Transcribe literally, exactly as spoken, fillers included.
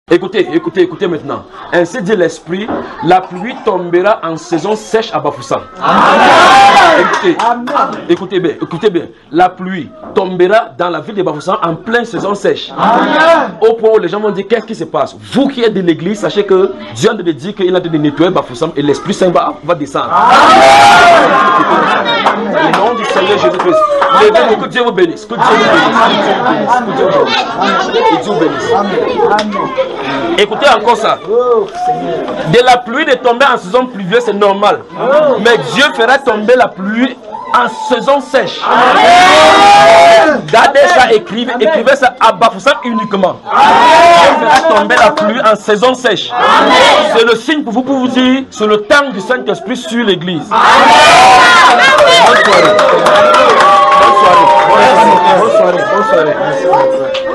Écoutez, écoutez, écoutez maintenant. Ainsi dit l'Esprit, la pluie tombera en saison sèche à Bafoussam. Écoutez, écoutez bien, écoutez bien. La pluie tombera dans la ville de Bafoussam en pleine saison sèche. Amen. Au point où les gens vont dire qu'est-ce qui se passe. Vous qui êtes de l'église, sachez que Dieu a dit qu'il a de nettoyer Bafoussam et l'Esprit Saint va, va descendre. Au nom du Seigneur Jésus-Christ. Levez-vous, que Dieu vous bénisse. Que Dieu vous bénisse. Que Dieu vous bénisse. Écoutez encore ça. De la pluie de tomber en saison pluvieuse, c'est normal. Mais Dieu fera tomber la pluie en saison sèche. Gardez ça, écrivez, écrivez ça à Bafoussam uniquement. Dieu fera tomber la pluie en saison sèche. C'est le signe pour vous, pour vous dire, c'est le temps du Saint-Esprit sur l'église. Bonne soirée. Bonne soirée. Bonne soirée. Bonne soirée. Bonne soirée.